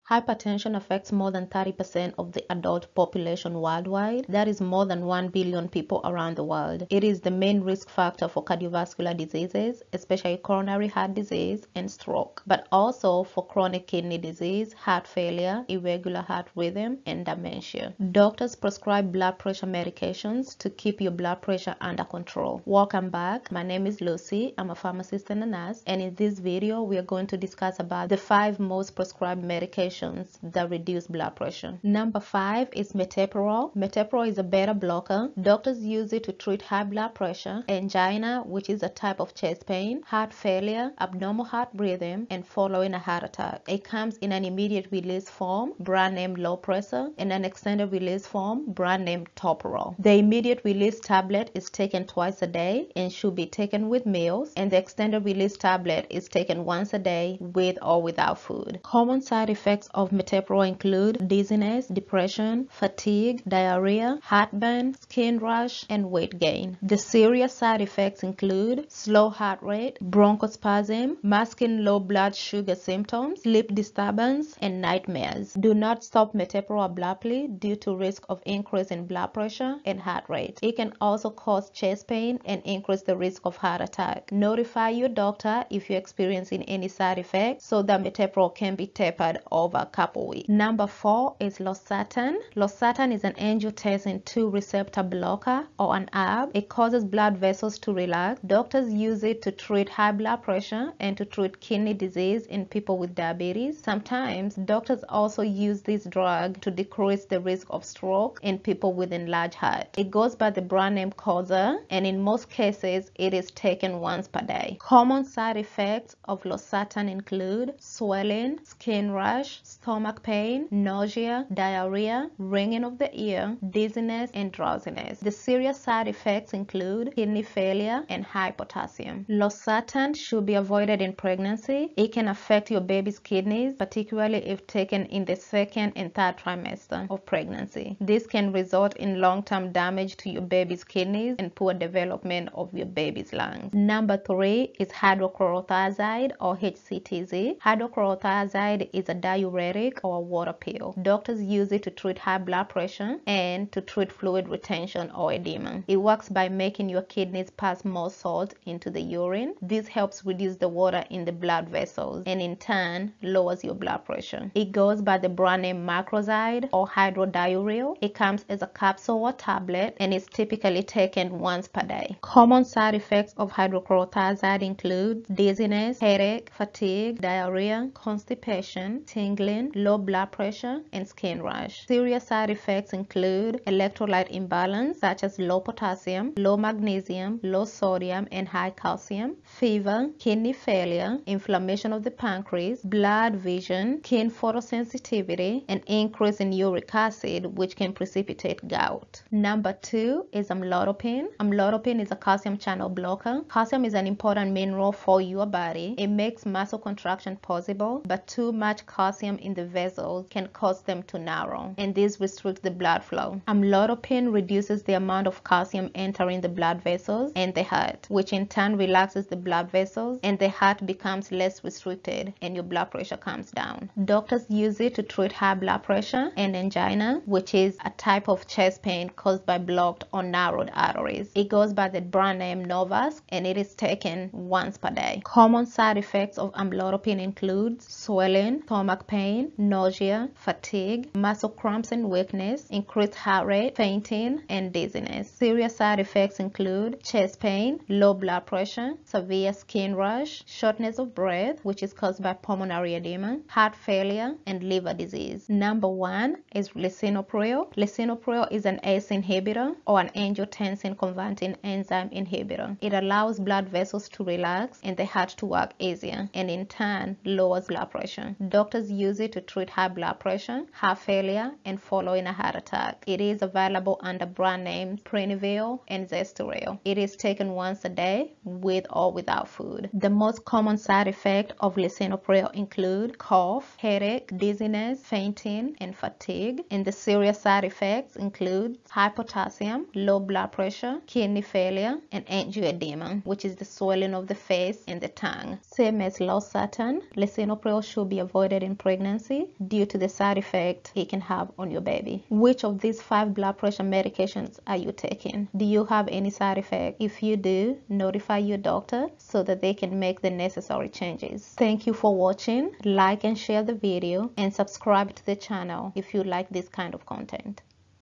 Hypertension affects more than 30% of the adult population worldwide. That is more than 1 billion people around the world. It is the main risk factor for cardiovascular diseases, especially coronary heart disease and stroke, but also for chronic kidney disease, heart failure, irregular heart rhythm, and dementia. Doctors prescribe blood pressure medications to keep your blood pressure under control. Welcome back. My name is Lucy. I'm a pharmacist and a nurse, and in this video we are going to discuss about the 5 most prescribed medications that reduce blood pressure. Number 5 is Metformin. Metformin is a beta blocker. Doctors use it to treat high blood pressure, angina, which is a type of chest pain, heart failure, abnormal heart rhythm, and following a heart attack. It comes in an immediate release form, brand name Lopressor, and an extended release form, brand name Toprol. The immediate release tablet is taken twice a day and should be taken with meals, and the extended release tablet is taken once a day with or without food. Common side effects of Metformin include dizziness, depression, fatigue, diarrhea, heartburn, skin rash, and weight gain. The serious side effects include slow heart rate, bronchospasm, masking low blood sugar symptoms, sleep disturbance, and nightmares. Do not stop Metformin abruptly due to risk of increase in blood pressure and heart rate. It can also cause chest pain and increase the risk of heart attack. Notify your doctor if you're experiencing any side effects so that Metformin can be tapered over a couple weeks. Number 4 is Lassaturn. Lassaturn is an angiotensin II receptor blocker or an ARB. It causes blood vessels to relax. Doctors use it to treat high blood pressure and to treat kidney disease in people with diabetes. Sometimes doctors also use this drug to decrease the risk of stroke in people with enlarged heart. It goes by the brand name Causa, and in most cases it is taken once per day. Common side effects of Lassaturn include swelling, skin rash, stomach pain, nausea, diarrhea, ringing of the ear, dizziness, and drowsiness. The serious side effects include kidney failure and high potassium. Lassaturn should be avoided in pregnancy. It can affect your baby's kidneys, particularly if taken in the 2nd and 3rd trimester of pregnancy. This can result in long-term damage to your baby's kidneys and poor development of your baby's lungs. Number 3 is Hydrochlorothiazide or HCTZ. Hydrochlorothiazide is a diuretic or a water pill. Doctors use it to treat high blood pressure and to treat fluid retention or edema. It works by making your kidneys pass more salt into the urine. This helps reduce the water in the blood vessels and in turn lowers your blood pressure. It goes by the brand name Macrozide or hydrodiureal. It comes as a capsule or tablet and is typically taken once per day. Common side effects of hydrochlorothiazide include dizziness, headache, fatigue, diarrhea, constipation, tingling, low blood pressure, and skin rash. Serious side effects include electrolyte imbalance such as low potassium, low magnesium, low sodium, and high calcium, fever, kidney failure, inflammation of the pancreas, blurred vision, skin photosensitivity, and increase in uric acid, which can precipitate gout. Number 2 is Amlodipine. Amlodipine is a calcium channel blocker. Calcium is an important mineral for your body. It makes muscle contraction possible, but too much calcium in the vessels can cause them to narrow, and this restricts the blood flow. Amlodipine reduces the amount of calcium entering the blood vessels and the heart, which in turn relaxes the blood vessels, and the heart becomes less restricted and your blood pressure comes down. Doctors use it to treat high blood pressure and angina, which is a type of chest pain caused by blocked or narrowed arteries. It goes by the brand name Novast and it is taken once per day. Common side effects of amlodipine include swelling, stomach pain, nausea, fatigue, muscle cramps and weakness, increased heart rate, fainting, and dizziness. Serious side effects include chest pain, low blood pressure, severe skin rash, shortness of breath, which is caused by pulmonary edema, heart failure, and liver disease. Number 1 is Lycinopril. Lycinopril is an ACE inhibitor or an angiotensin converting enzyme inhibitor. It allows blood vessels to relax and the heart to work easier, and in turn lowers blood pressure. Doctors use it to treat high blood pressure, heart failure, and following a heart attack. It is available under brand names Prenivil and Zestoril. It is taken once a day with or without food. The most common side effect of Lycinopril include cough, headache, dizziness, fainting, and fatigue. And the serious side effects include high potassium, low blood pressure, kidney failure, and angioedema, which is the swelling of the face and the tongue. Same as Lassaturn, Lycinopril should be avoided in pregnancy pregnancy due to the side effect it can have on your baby. Which of these 5 blood pressure medications are you taking? Do you have any side effect? If you do, notify your doctor so that they can make the necessary changes. Thank you for watching. Like and share the video and subscribe to the channel if you like this kind of content.